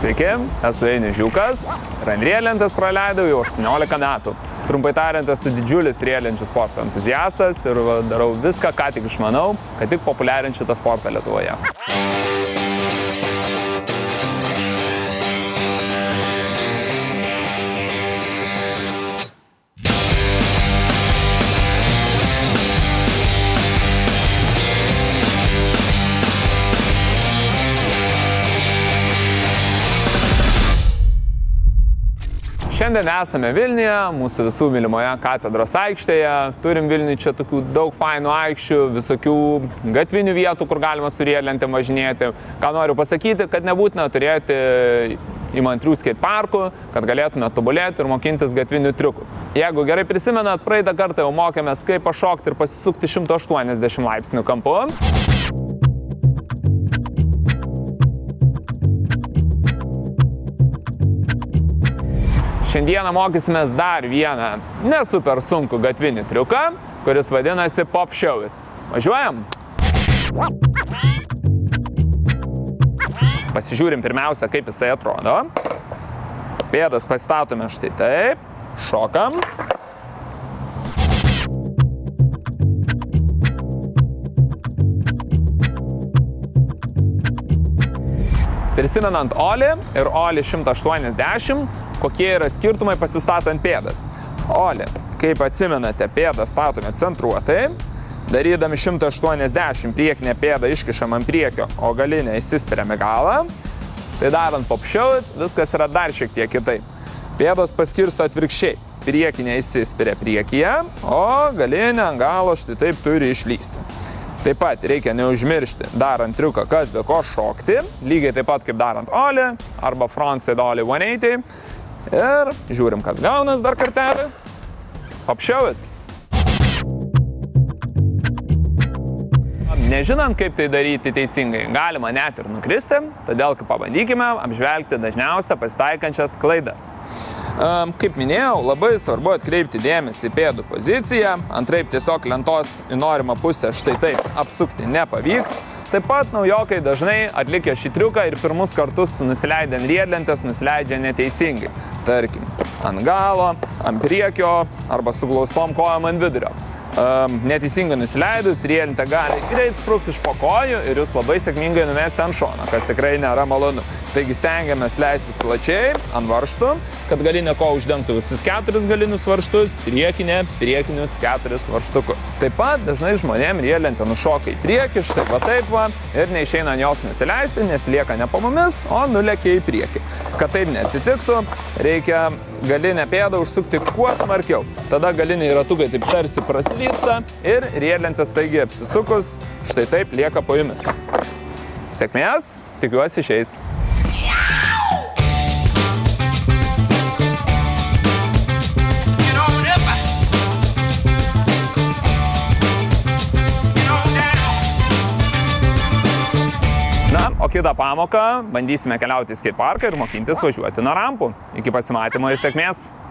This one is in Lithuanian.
Sveiki, esu Einius Žiūkas ir ant riedlentės praleidau jau 18 metų. Trumpai tariant, esu didžiulis riedlenčių sporto entuziastas ir darau viską, ką tik išmanau, kad tik populiarinčiau tą sportą Lietuvoje. Šiandien esame Vilniuje, mūsų visų mylimoje katedros aikštėje. Turim Vilniuje čia tokių daug fainų aikščių, visokių gatvinių vietų, kur galima su riedlentėm važinėti. Ką noriu pasakyti, kad nebūtina turėti įmantrių skateparkų, kad galėtume tobulėti ir mokintis gatvinių triukų. Jeigu gerai prisimenat, praeitą kartą jau mokėmės, kaip pašokti ir pasisukti 180 laipsnių kampu. Šiandieną mokysimės dar vieną nesuper sunkų gatvinį triuką, kuris vadinasi Pop Show It. Važiuojam? Pasižiūrim pirmiausia, kaip jisai atrodo. Pėdas pasistatome štai taip, šokam. Prisimenant olį ir olį 180, kokie yra skirtumai pasistatant pėdas. Olį, kaip atsimenate, pėdą statome centruotai, darydami 180 priekinę pėdą iškišam ant priekio, o galinę įsispiriam į galą. Tai darant Pop Show It, viskas yra dar šiek tiek kitaip. Pėdos paskirsto atvirkščiai. Priekinė įsispiria priekyje, o galinė ant galo štai taip turi išlysti. Taip pat reikia neužmiršti, darant triuką, kas be ko šokti, lygiai taip pat kaip darant olį arba frontside olį 180. Ir žiūrim, kas gaunas dar kartelį. Pop Show It. Nežinant, kaip tai daryti teisingai, galima net ir nukristi, todėl pabandykime apžvelgti dažniausiai pasitaikančias klaidas. Kaip minėjau, labai svarbu atkreipti dėmesį į pėdų poziciją, antraip tiesiog lentos į norimą pusę štai taip apsukti nepavyks. Taip pat naujokai dažnai atlikę šį triuką ir pirmus kartus nusileidę ant riedlentės nusileidžia neteisingai. Tarkim, ant galo, ant priekio arba suglaustom kojom ant vidurio. Neteisingai nusileidus, riedlentė gali greit sprukti iš po kojų ir jūs labai sėkmingai numesti ant šono, kas tikrai nėra malonu. Taigi stengiamės leistis plačiai ant varžtų, kad galinė koja uždengtų visus 4 galinius varžtus, priekinius 4 varžtukus. Taip pat dažnai žmonėm riedlentė nušoka į priekį, štai va taip va, ir neišeina ant jos nusileisti, nes lieka ne po mumis, o nulekia į priekį. Kad taip neatsitiktų, reikia galinę pėdą užsukti kuo smarkiau. Tada galiniai ratukai taip tarsi praslysta ir riedlentė staigiai apsisukus, štai taip lieka po jumis. Sėkmės, tikiuosi išeis. O kitą pamoką bandysime keliauti į skateparką ir mokintis važiuoti nuo rampų. Iki pasimatymo ir sėkmės!